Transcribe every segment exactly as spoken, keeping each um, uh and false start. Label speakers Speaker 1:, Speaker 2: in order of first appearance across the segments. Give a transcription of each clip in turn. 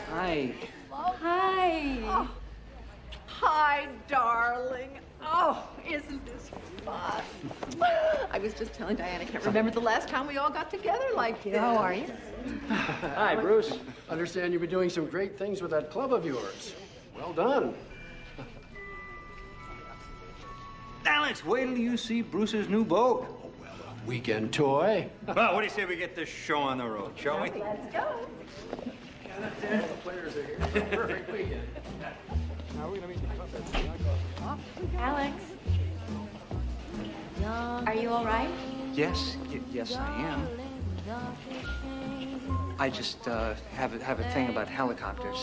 Speaker 1: Hi.
Speaker 2: Hi.
Speaker 3: Oh. Hi, darling. Oh, isn't this fun? I was just telling Diane I can't remember the last time we all got together like this.
Speaker 2: How are you?
Speaker 4: Hi, Bruce. Understand you've been doing some great things with that club of yours. Well done.
Speaker 1: Alex, wait till you see Bruce's new boat.
Speaker 4: Oh, well, a weekend toy.
Speaker 1: Well, what do you say we get this show on the road, shall we?
Speaker 3: Let's go.
Speaker 4: Yeah, that's it. The players are here. Perfect weekend.
Speaker 2: Alex. Are you all right?
Speaker 1: Yes, y yes, I am. I just uh, have a, have a thing about helicopters.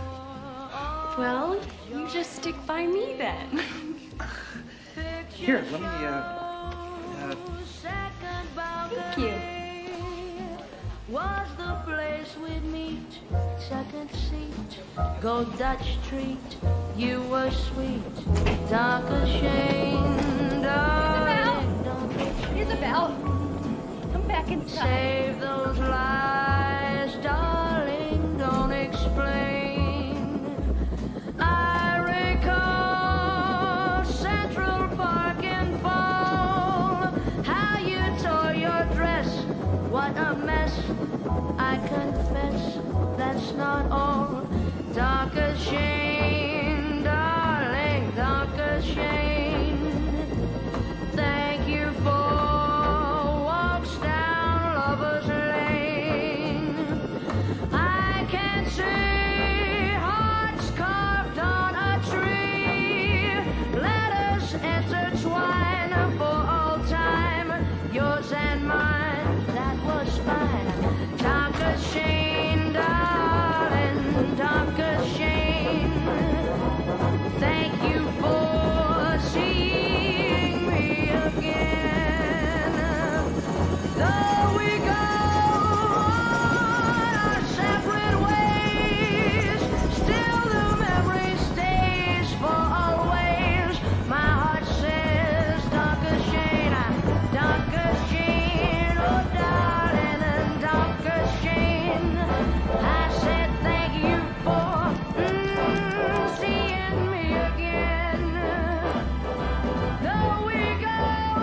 Speaker 2: Well, you just stick by me then.
Speaker 1: Here, let me. Uh, uh,
Speaker 2: Thank you.
Speaker 5: Was the place we'd meet, second seat, go Dutch treat, you were sweet, dark as shame, darling.
Speaker 2: Isabel, come back inside.
Speaker 5: Save those lies, darling, don't explain. I recall Central Park in fall, how you tore your dress, what a mess. I confess, that's not all. Dark as shame, darling, dark as shame. Thank you for walks down Lover's Lane. I can see hearts carved on a tree. Let us intertwine for all time, yours and mine. That was fine. Dark as shame, darling, dark as shame. Thank you for seeing me again. Though we go our separate ways, still the memory stays for always. My heart says dark as shame, dark as shame, oh darling, and dark as shame. I said thank you for mm, seeing me again. Though we go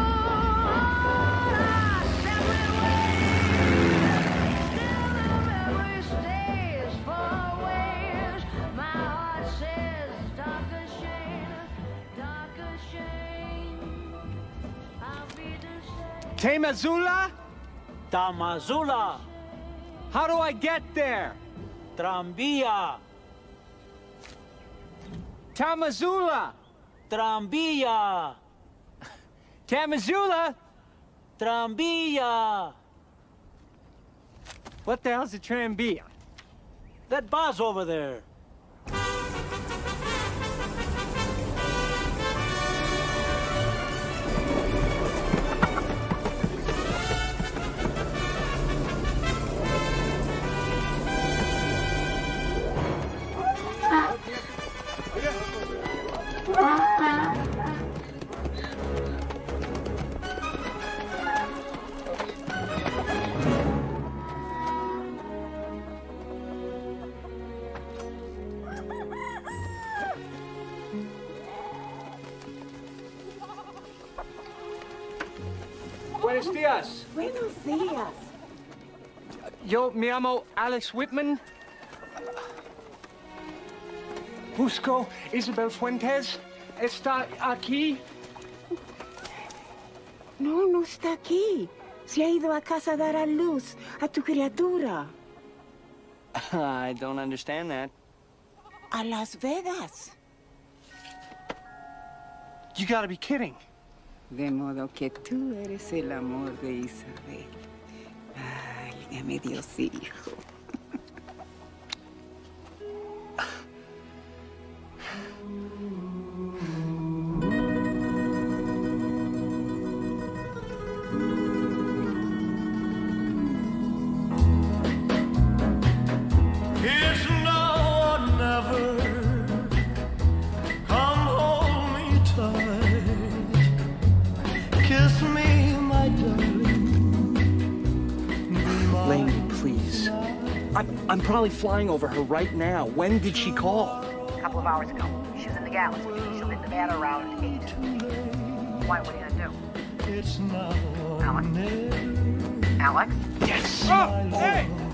Speaker 5: our separate ways, still the memory stays for always. My heart says dark as shame, dark as shame. I'll be the same.
Speaker 6: Temazula?
Speaker 7: Tamazula,
Speaker 6: How do I get there?
Speaker 7: Trambia,
Speaker 6: Tamazula!
Speaker 7: Trambia,
Speaker 6: Tamazula!
Speaker 7: Trambia.
Speaker 6: What the hell's a Trambia?
Speaker 7: That bus over there.
Speaker 6: Buenos dias.
Speaker 3: Buenos dias.
Speaker 6: Yo me llamo Alex Whitman. Busco Isabel Fuentes. ¿Está aquí?
Speaker 8: No, no está aquí. Se ha ido a casa a dar a luz a tu criatura.
Speaker 6: I don't understand that.
Speaker 8: A Las Vegas.
Speaker 6: You gotta be kidding.
Speaker 8: De modo que tú eres el amor de Isabel. Válgame Dios, hijo.
Speaker 9: It's now or never. Come hold me tight. Kiss me, my darling. Be my
Speaker 6: Laney, please. I'm, I'm probably flying over her right now. When did she call?
Speaker 3: A couple of hours ago. She was in the Galaxy. She'll hit Nevada around eight. Why, what are you gonna do?
Speaker 9: It's now
Speaker 3: Alex? Alex?
Speaker 6: Yes! Oh, hey!